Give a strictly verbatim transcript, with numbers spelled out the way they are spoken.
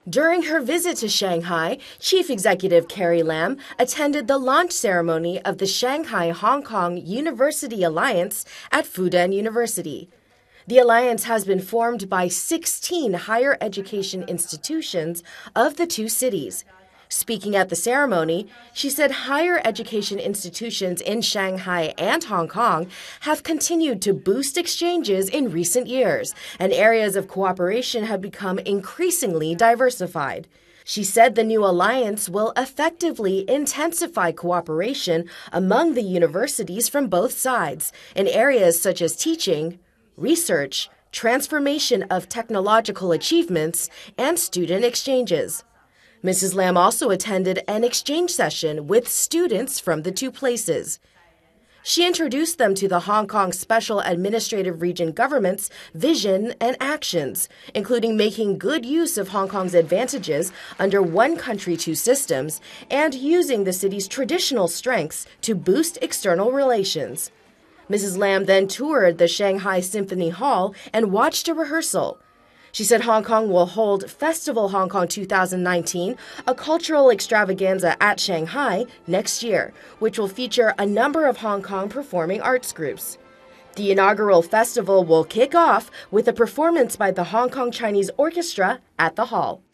During her visit to Shanghai, Chief Executive Carrie Lam attended the launch ceremony of the Shanghai and Hong Kong University Alliance at Fudan University. The alliance has been formed by sixteen higher education institutions of the two cities. Speaking at the ceremony, she said higher education institutions in Shanghai and Hong Kong have continued to boost exchanges in recent years, and areas of cooperation have become increasingly diversified. She said the new alliance will effectively intensify cooperation among the universities from both sides in areas such as teaching, research, transformation of technological achievements, and student exchanges. Missus Lam also attended an exchange session with students from the two places. She introduced them to the Hong Kong Special Administrative Region government's vision and actions, including making good use of Hong Kong's advantages under one country, two systems, and using the city's traditional strengths to boost external relations. Missus Lam then toured the Shanghai Symphony Hall and watched a rehearsal. She said Hong Kong will hold Festival Hong Kong two thousand nineteen, a cultural extravaganza at Shanghai, next year, which will feature a number of Hong Kong performing arts groups. The inaugural festival will kick off with a performance by the Hong Kong Chinese Orchestra at the hall.